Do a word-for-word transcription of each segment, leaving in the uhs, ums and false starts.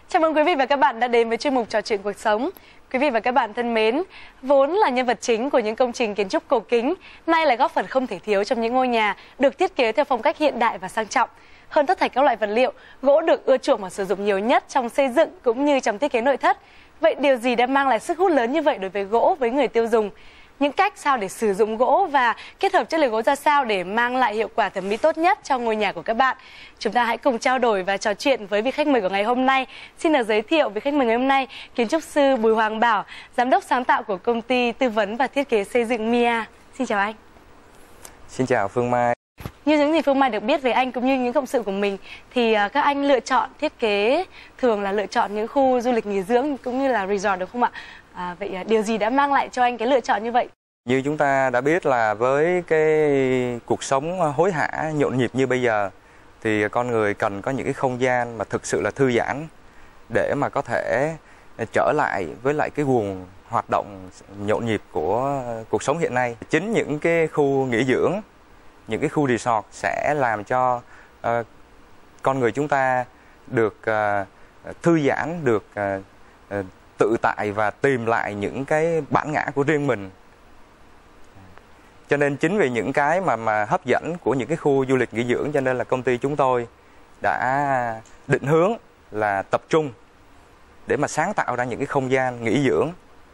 Chào mừng quý vị và các bạn đã đến với chuyên mục Trò chuyện cuộc sống. Quý vị và các bạn thân mến, vốn là nhân vật chính của những công trình kiến trúc cổ kính, nay lại góp phần không thể thiếu trong những ngôi nhà được thiết kế theo phong cách hiện đại và sang trọng. Hơn tất thảy các loại vật liệu, gỗ được ưa chuộng và sử dụng nhiều nhất trong xây dựng cũng như trong thiết kế nội thất. Vậy điều gì đã mang lại sức hút lớn như vậy đối với gỗ với người tiêu dùng? Những cách sao để sử dụng gỗ và kết hợp chất liệu gỗ ra sao để mang lại hiệu quả thẩm mỹ tốt nhất trong ngôi nhà của các bạn? Chúng ta hãy cùng trao đổi và trò chuyện với vị khách mời của ngày hôm nay. Xin được giới thiệu vị khách mời ngày hôm nay, kiến trúc sư Bùi Hoàng Bảo, giám đốc sáng tạo của công ty tư vấn và thiết kế xây dựng Mia. Xin chào anh. Xin chào Phương Mai. Như những gì Phương Mai được biết về anh cũng như những cộng sự của mình thì các anh lựa chọn thiết kế thường là lựa chọn những khu du lịch nghỉ dưỡng cũng như là resort, được không ạ? À, vậy điều gì đã mang lại cho anh cái lựa chọn như vậy? Như chúng ta đã biết là với cái cuộc sống hối hả, nhộn nhịp như bây giờ thì con người cần có những cái không gian mà thực sự là thư giãn để mà có thể trở lại với lại cái guồng hoạt động nhộn nhịp của cuộc sống hiện nay. Chính những cái khu nghỉ dưỡng, những cái khu resort sẽ làm cho uh, con người chúng ta được uh, thư giãn, được uh, uh, tự tại và tìm lại những cái bản ngã của riêng mình. Cho nên chính vì những cái mà mà hấp dẫn của những cái khu du lịch nghỉ dưỡng cho nên là công ty chúng tôi đã định hướng là tập trung để mà sáng tạo ra những cái không gian nghỉ dưỡng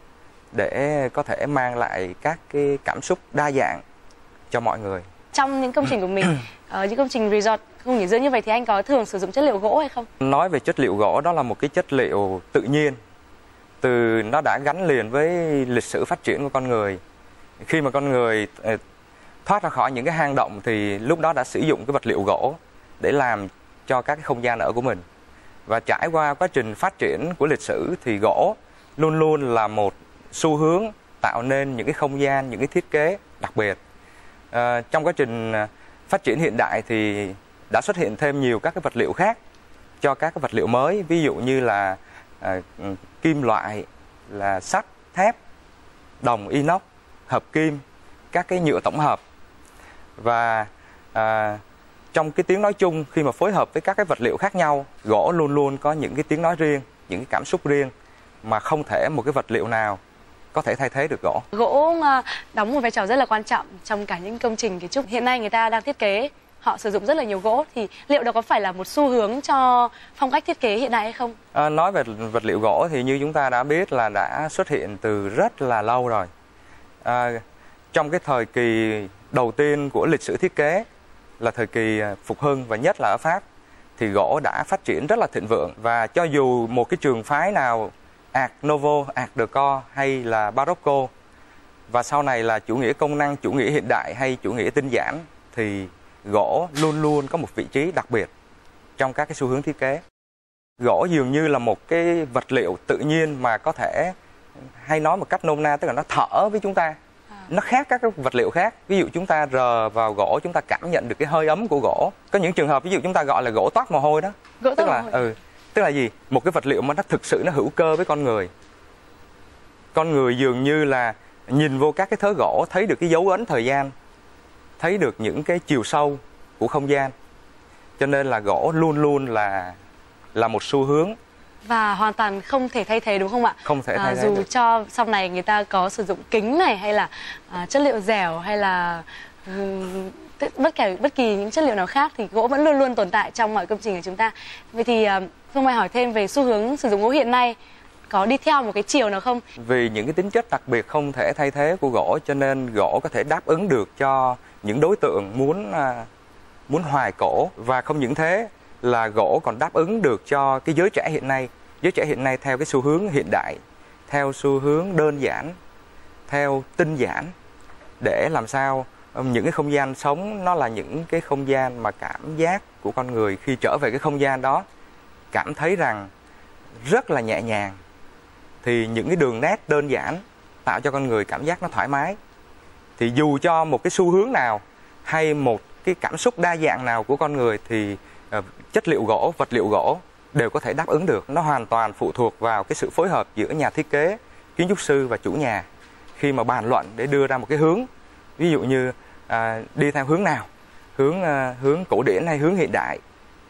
để có thể mang lại các cái cảm xúc đa dạng cho mọi người. Trong những công trình của mình, ở những công trình resort, khu nghỉ dưỡng như vậy thì anh có thường sử dụng chất liệu gỗ hay không? Nói về chất liệu gỗ, đó là một cái chất liệu tự nhiên, từ nó đã gắn liền với lịch sử phát triển của con người. Khi mà con người thoát ra khỏi những cái hang động thì lúc đó đã sử dụng cái vật liệu gỗ để làm cho các cái không gian ở của mình. Và trải qua quá trình phát triển của lịch sử thì gỗ luôn luôn là một xu hướng tạo nên những cái không gian, những cái thiết kế đặc biệt. À, trong quá trình phát triển hiện đại thì đã xuất hiện thêm nhiều các cái vật liệu khác cho các cái vật liệu mới, ví dụ như là à, kim loại, là sắt, thép, đồng, inox, hợp kim, các cái nhựa tổng hợp. Và à, trong cái tiếng nói chung, khi mà phối hợp với các cái vật liệu khác nhau, gỗ luôn luôn có những cái tiếng nói riêng, những cái cảm xúc riêng mà không thể một cái vật liệu nào có thể thay thế được gỗ. Gỗ đóng một vai trò rất là quan trọng trong cả những công trình kiến trúc. Hiện nay người ta đang thiết kế, họ sử dụng rất là nhiều gỗ, thì liệu đó có phải là một xu hướng cho phong cách thiết kế hiện nay hay không? À, nói về vật liệu gỗ thì như chúng ta đã biết là đã xuất hiện từ rất là lâu rồi. À, trong cái thời kỳ đầu tiên của lịch sử thiết kế là thời kỳ phục hưng và nhất là ở Pháp thì gỗ đã phát triển rất là thịnh vượng. Và cho dù một cái trường phái nào, Art Nouveau, Art Deco hay là Barocco, và sau này là chủ nghĩa công năng, chủ nghĩa hiện đại hay chủ nghĩa tinh giản, thì gỗ luôn luôn có một vị trí đặc biệt trong các cái xu hướng thiết kế. Gỗ dường như là một cái vật liệu tự nhiên mà có thể, hay nói một cách nôm na, tức là nó thở với chúng ta. Nó khác các cái vật liệu khác. Ví dụ chúng ta rờ vào gỗ, chúng ta cảm nhận được cái hơi ấm của gỗ. Có những trường hợp ví dụ chúng ta gọi là gỗ toát mồ hôi đó. Gỗ tức là mồ hôi. ừ, tức là gì? Một cái vật liệu mà nó thực sự nó hữu cơ với con người. Con người dường như là nhìn vô các cái thớ gỗ thấy được cái dấu ấn thời gian, thấy được những cái chiều sâu của không gian. Cho nên là gỗ luôn luôn là là một xu hướng và hoàn toàn không thể thay thế, đúng không ạ? Không thể thay à, thế dù được. cho sau này người ta có sử dụng kính này hay là à, chất liệu dẻo hay là um, bất kể bất kỳ những chất liệu nào khác thì gỗ vẫn luôn luôn tồn tại trong mọi công trình của chúng ta. Vậy thì uh, Phương Mai hỏi thêm về xu hướng sử dụng gỗ hiện nay, có đi theo một cái chiều nào không? Vì những cái tính chất đặc biệt không thể thay thế của gỗ cho nên gỗ có thể đáp ứng được cho những đối tượng muốn uh, muốn hoài cổ. Và không những thế là gỗ còn đáp ứng được cho cái giới trẻ hiện nay. Giới trẻ hiện nay theo cái xu hướng hiện đại, theo xu hướng đơn giản, theo tinh giản, để làm sao những cái không gian sống nó là những cái không gian mà cảm giác của con người khi trở về cái không gian đó cảm thấy rằng rất là nhẹ nhàng. Thì những cái đường nét đơn giản tạo cho con người cảm giác nó thoải mái. Thì dù cho một cái xu hướng nào hay một cái cảm xúc đa dạng nào của con người thì uh, chất liệu gỗ, vật liệu gỗ đều có thể đáp ứng được. Nó hoàn toàn phụ thuộc vào cái sự phối hợp giữa nhà thiết kế, kiến trúc sư và chủ nhà khi mà bàn luận để đưa ra một cái hướng. Ví dụ như à, đi theo hướng nào, hướng à, hướng cổ điển hay hướng hiện đại.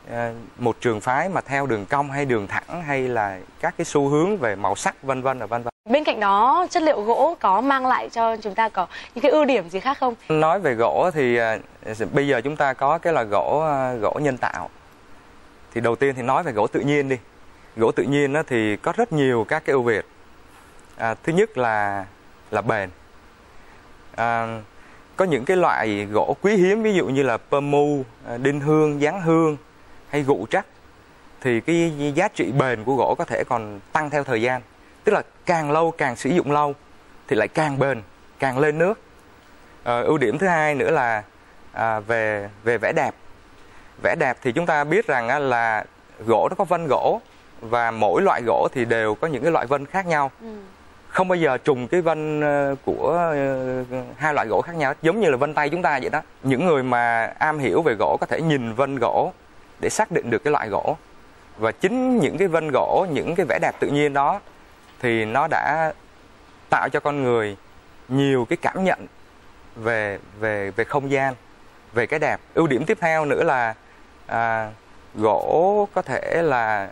một trường phái mà theo đường cong hay đường thẳng, hay là các cái xu hướng về màu sắc vân vân và vân vân. Bên cạnh đó, chất liệu gỗ có mang lại cho chúng ta có những cái ưu điểm gì khác không? Nói về gỗ thì uh, bây giờ chúng ta có cái là gỗ uh, gỗ nhân tạo. Thì đầu tiên thì nói về gỗ tự nhiên đi. Gỗ tự nhiên đó thì có rất nhiều các cái ưu việt. À, thứ nhất là là bền. À, có những cái loại gỗ quý hiếm, ví dụ như là pơ mu, đinh hương, dán hương hay gụ trắc, thì cái giá trị bền của gỗ có thể còn tăng theo thời gian. Tức là càng lâu, càng sử dụng lâu thì lại càng bền, càng lên nước. À, ưu điểm thứ hai nữa là à, về về vẻ đẹp. Vẻ đẹp thì chúng ta biết rằng á, là gỗ nó có vân gỗ, và mỗi loại gỗ thì đều có những cái loại vân khác nhau. Ừ. Không bao giờ trùng cái vân của hai loại gỗ khác nhau, giống như là vân tay chúng ta vậy đó. Những người mà am hiểu về gỗ có thể nhìn vân gỗ để xác định được cái loại gỗ. Và chính những cái vân gỗ, những cái vẻ đẹp tự nhiên đó thì nó đã tạo cho con người nhiều cái cảm nhận về về về không gian, về cái đẹp. Ưu điểm tiếp theo nữa là à, gỗ có thể là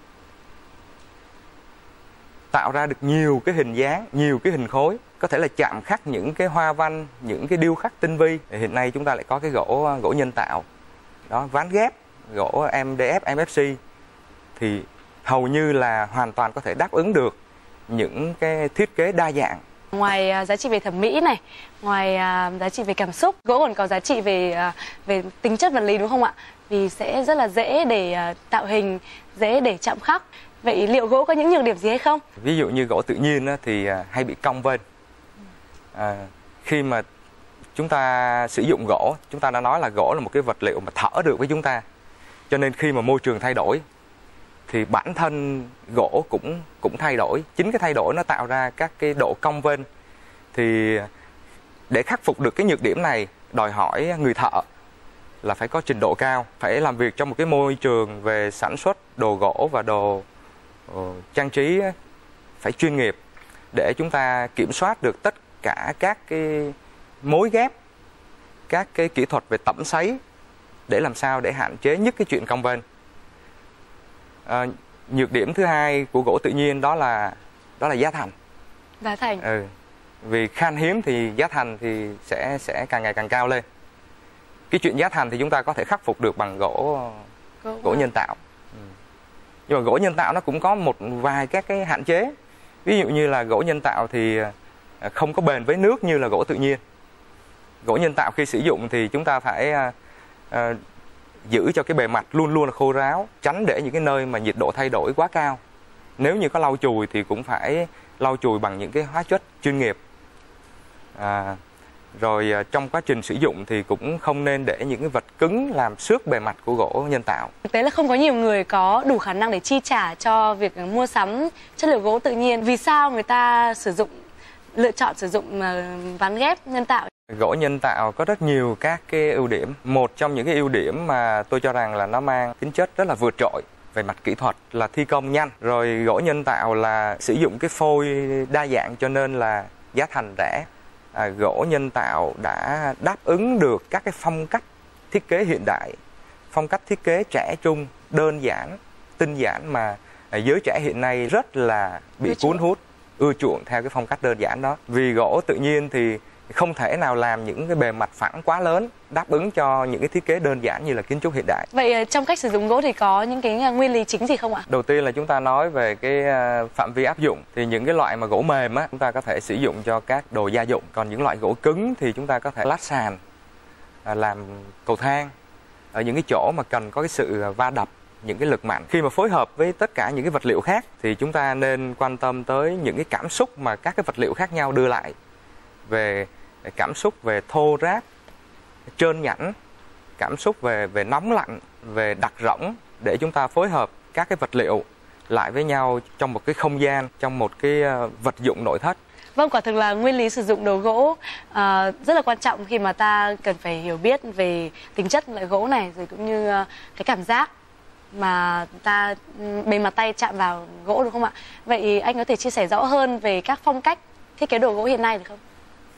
tạo ra được nhiều cái hình dáng, nhiều cái hình khối, có thể là chạm khắc những cái hoa văn, những cái điêu khắc tinh vi. Hiện nay chúng ta lại có cái gỗ gỗ nhân tạo đó, ván ghép, gỗ em đê ép, em ép xê thì hầu như là hoàn toàn có thể đáp ứng được những cái thiết kế đa dạng. Ngoài uh, giá trị về thẩm mỹ này, ngoài uh, giá trị về cảm xúc, gỗ còn có giá trị về uh, về tính chất vật lý đúng không ạ? Vì sẽ rất là dễ để uh, tạo hình, dễ để chạm khắc. Vậy liệu gỗ có những nhược điểm gì hay không? Ví dụ như gỗ tự nhiên á, thì uh, hay bị cong vênh. Uh, khi mà chúng ta sử dụng gỗ, chúng ta đã nói là gỗ là một cái vật liệu mà thở được với chúng ta. Cho nên khi mà môi trường thay đổi thì bản thân gỗ cũng cũng thay đổi. Chính cái thay đổi nó tạo ra các cái độ cong vênh. Thì để khắc phục được cái nhược điểm này, đòi hỏi người thợ là phải có trình độ cao, phải làm việc trong một cái môi trường về sản xuất đồ gỗ và đồ uh, trang trí phải chuyên nghiệp, để chúng ta kiểm soát được tất cả các cái mối ghép, các cái kỹ thuật về tẩm sấy, để làm sao để hạn chế nhất cái chuyện cong vênh. À, nhược điểm thứ hai của gỗ tự nhiên đó là đó là giá thành. Giá thành. Ừ. Vì khan hiếm thì giá thành thì sẽ sẽ càng ngày càng cao lên. Cái chuyện giá thành thì chúng ta có thể khắc phục được bằng gỗ gỗ, gỗ nhân tạo. Ừ. Nhưng mà gỗ nhân tạo nó cũng có một vài các cái hạn chế. Ví dụ như là gỗ nhân tạo thì không có bền với nước như là gỗ tự nhiên. Gỗ nhân tạo khi sử dụng thì chúng ta phải uh, uh, giữ cho cái bề mặt luôn luôn là khô ráo, tránh để những cái nơi mà nhiệt độ thay đổi quá cao. Nếu như có lau chùi thì cũng phải lau chùi bằng những cái hóa chất chuyên nghiệp. À, rồi trong quá trình sử dụng thì cũng không nên để những cái vật cứng làm xước bề mặt của gỗ nhân tạo. Thực tế là không có nhiều người có đủ khả năng để chi trả cho việc mua sắm chất liệu gỗ tự nhiên. Vì sao người ta sử dụng lựa chọn sử dụng ván ghép nhân tạo? Gỗ nhân tạo có rất nhiều các cái ưu điểm. Một trong những cái ưu điểm mà tôi cho rằng là nó mang tính chất rất là vượt trội về mặt kỹ thuật là thi công nhanh. Rồi gỗ nhân tạo là sử dụng cái phôi đa dạng cho nên là giá thành rẻ. À, gỗ nhân tạo đã đáp ứng được các cái phong cách thiết kế hiện đại, phong cách thiết kế trẻ trung, đơn giản, tinh giản mà giới trẻ hiện nay rất là bị cuốn hút, ưa chuộng theo cái phong cách đơn giản đó. Vì gỗ tự nhiên thì không thể nào làm những cái bề mặt phẳng quá lớn đáp ứng cho những cái thiết kế đơn giản như là kiến trúc hiện đại. Vậy trong cách sử dụng gỗ thì có những cái nguyên lý chính gì không ạ? Đầu tiên là chúng ta nói về cái phạm vi áp dụng. Thì những cái loại mà gỗ mềm á, chúng ta có thể sử dụng cho các đồ gia dụng. Còn những loại gỗ cứng thì chúng ta có thể lát sàn, làm cầu thang ở những cái chỗ mà cần có cái sự va đập, những cái lực mạnh. Khi mà phối hợp với tất cả những cái vật liệu khác thì chúng ta nên quan tâm tới những cái cảm xúc mà các cái vật liệu khác nhau đưa lại, về cảm xúc về thô ráp, trơn nhẵn, cảm xúc về về nóng lạnh, về đặc rỗng, để chúng ta phối hợp các cái vật liệu lại với nhau trong một cái không gian, trong một cái vật dụng nội thất. Vâng, quả thực là nguyên lý sử dụng đồ gỗ uh, rất là quan trọng khi mà ta cần phải hiểu biết về tính chất loại gỗ này, rồi cũng như uh, cái cảm giác mà ta bề mặt tay chạm vào gỗ, đúng không ạ? Vậy anh có thể chia sẻ rõ hơn về các phong cách thiết kế đồ gỗ hiện nay được không?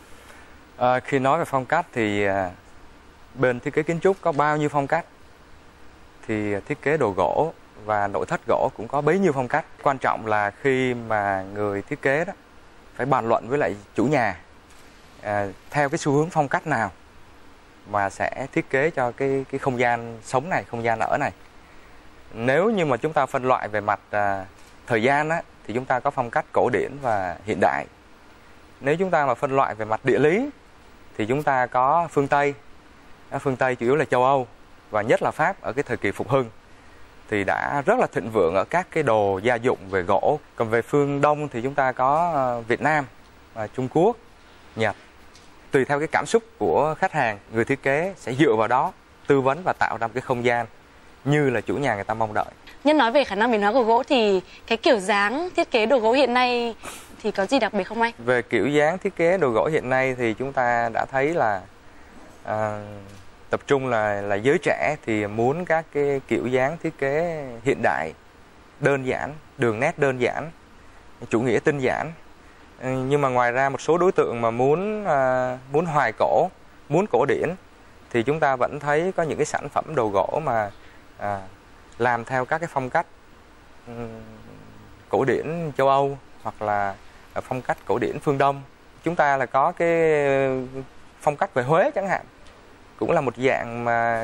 À, khi nói về phong cách thì à, bên thiết kế kiến trúc có bao nhiêu phong cách. thì thiết kế đồ gỗ và nội thất gỗ cũng có bấy nhiêu phong cách. Quan trọng là khi mà người thiết kế đó phải bàn luận với lại chủ nhà à, theo cái xu hướng phong cách nào mà sẽ thiết kế cho cái cái không gian sống này, không gian ở này. Nếu như mà chúng ta phân loại về mặt à, thời gian á, thì chúng ta có phong cách cổ điển và hiện đại. Nếu chúng ta mà phân loại về mặt địa lý thì chúng ta có phương Tây. Phương Tây chủ yếu là châu Âu và nhất là Pháp ở cái thời kỳ phục hưng thì đã rất là thịnh vượng ở các cái đồ gia dụng về gỗ. Còn về phương Đông thì chúng ta có Việt Nam, Trung Quốc, Nhật. Tùy theo cái cảm xúc của khách hàng, người thiết kế sẽ dựa vào đó tư vấn và tạo ra một cái không gian như là chủ nhà người ta mong đợi. Nhân nói về khả năng biến hóa của gỗ thì cái kiểu dáng thiết kế đồ gỗ hiện nay thì có gì đặc biệt không anh? Về kiểu dáng thiết kế đồ gỗ hiện nay thì chúng ta đã thấy là à, tập trung là là giới trẻ thì muốn các cái kiểu dáng thiết kế hiện đại, đơn giản, đường nét đơn giản, chủ nghĩa tinh giản. Nhưng mà ngoài ra một số đối tượng mà muốn à, muốn hoài cổ, muốn cổ điển thì chúng ta vẫn thấy có những cái sản phẩm đồ gỗ mà à, làm theo các cái phong cách um, cổ điển châu Âu hoặc là phong cách cổ điển phương Đông. Chúng ta là có cái phong cách về Huế chẳng hạn, cũng là một dạng mà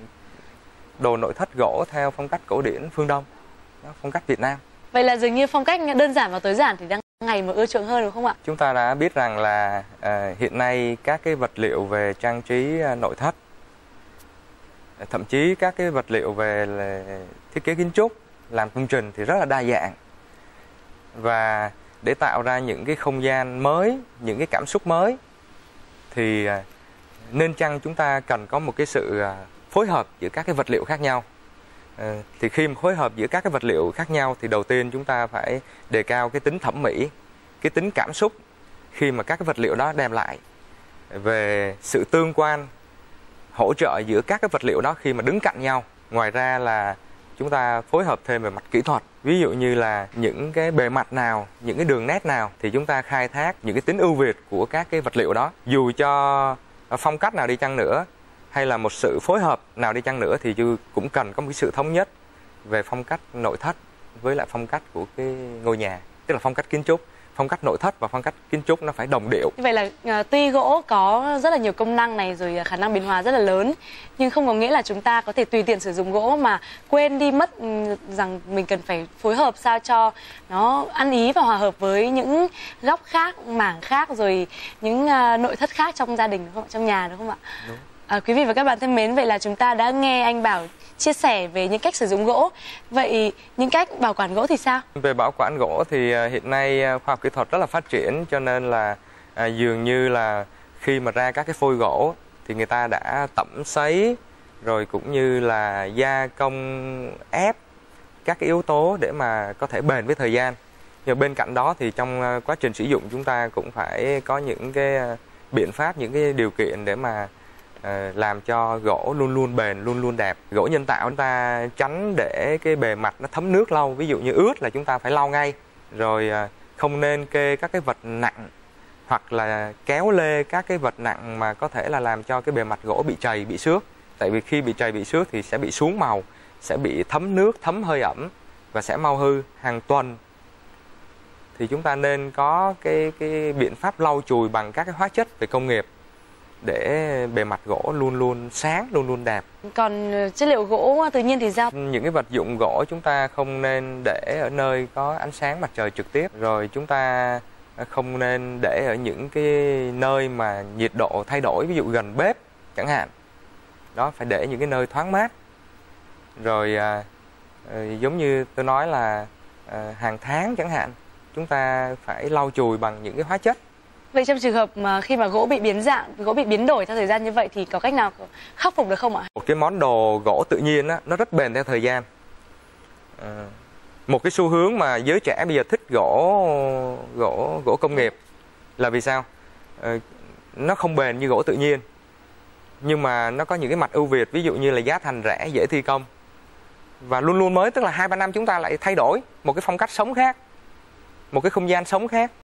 đồ nội thất gỗ theo phong cách cổ điển phương Đông, phong cách Việt Nam. Vậy là dường như phong cách đơn giản và tối giản thì đang ngày mà ưa chuộng hơn đúng không ạ? Chúng ta đã biết rằng là à, hiện nay các cái vật liệu về trang trí nội thất, thậm chí các cái vật liệu về thiết kế kiến trúc, làm công trình thì rất là đa dạng. Và để tạo ra những cái không gian mới, những cái cảm xúc mới thì nên chăng chúng ta cần có một cái sự phối hợp giữa các cái vật liệu khác nhau. Thì khi mà phối hợp giữa các cái vật liệu khác nhau thì đầu tiên chúng ta phải đề cao cái tính thẩm mỹ, cái tính cảm xúc khi mà các cái vật liệu đó đem lại về sự tương quan, hỗ trợ giữa các cái vật liệu đó khi mà đứng cạnh nhau. Ngoài ra là chúng ta phối hợp thêm về mặt kỹ thuật. Ví dụ như là những cái bề mặt nào, những cái đường nét nào thì chúng ta khai thác những cái tính ưu việt của các cái vật liệu đó. Dù cho phong cách nào đi chăng nữa hay là một sự phối hợp nào đi chăng nữa thì cũng cần có một cái sự thống nhất về phong cách nội thất với lại phong cách của cái ngôi nhà, tức là phong cách kiến trúc. Phong cách nội thất và phong cách kiến trúc nó phải đồng điệu. Vậy là uh, tuy gỗ có rất là nhiều công năng này rồi khả năng biến hóa rất là lớn, nhưng không có nghĩa là chúng ta có thể tùy tiện sử dụng gỗ mà quên đi mất um, rằng mình cần phải phối hợp sao cho nó ăn ý và hòa hợp với những góc khác, mảng khác rồi những uh, nội thất khác trong gia đình đúng không? Trong nhà đúng không ạ? Đúng. À, quý vị và các bạn thân mến, vậy là chúng ta đã nghe anh Bảo chia sẻ về những cách sử dụng gỗ. Vậy những cách bảo quản gỗ thì sao? Về bảo quản gỗ thì hiện nay khoa học kỹ thuật rất là phát triển, cho nên là à, dường như là khi mà ra các cái phôi gỗ thì người ta đã tẩm sấy rồi cũng như là gia công ép các cái yếu tố để mà có thể bền với thời gian. Nhưng bên cạnh đó thì trong quá trình sử dụng chúng ta cũng phải có những cái biện pháp, những cái điều kiện để mà làm cho gỗ luôn luôn bền, luôn luôn đẹp. Gỗ nhân tạo chúng ta tránh để cái bề mặt nó thấm nước lâu. Ví dụ như ướt là chúng ta phải lau ngay. Rồi không nên kê các cái vật nặng hoặc là kéo lê các cái vật nặng mà có thể là làm cho cái bề mặt gỗ bị trầy, bị xước. Tại vì khi bị trầy, bị xước thì sẽ bị xuống màu, sẽ bị thấm nước, thấm hơi ẩm và sẽ mau hư. Hàng tuần thì chúng ta nên có cái, cái biện pháp lau chùi bằng các cái hóa chất về công nghiệp để bề mặt gỗ luôn luôn sáng, luôn luôn đẹp. Còn chất liệu gỗ tự nhiên thì sao? Những cái vật dụng gỗ chúng ta không nên để ở nơi có ánh sáng mặt trời trực tiếp. Rồi chúng ta không nên để ở những cái nơi mà nhiệt độ thay đổi, ví dụ gần bếp chẳng hạn. Đó, phải để những cái nơi thoáng mát. Rồi à, giống như tôi nói là à, hàng tháng chẳng hạn, chúng ta phải lau chùi bằng những cái hóa chất. Vậy trong trường hợp mà khi mà gỗ bị biến dạng, gỗ bị biến đổi theo thời gian như vậy thì có cách nào khắc phục được không ạ? Một cái món đồ gỗ tự nhiên á, nó rất bền theo thời gian. À, một cái xu hướng mà giới trẻ bây giờ thích gỗ gỗ gỗ công nghiệp là vì sao? À, nó không bền như gỗ tự nhiên, nhưng mà nó có những cái mặt ưu việt, ví dụ như là giá thành rẻ, dễ thi công và luôn luôn mới, tức là hai ba năm chúng ta lại thay đổi một cái phong cách sống khác, một cái không gian sống khác.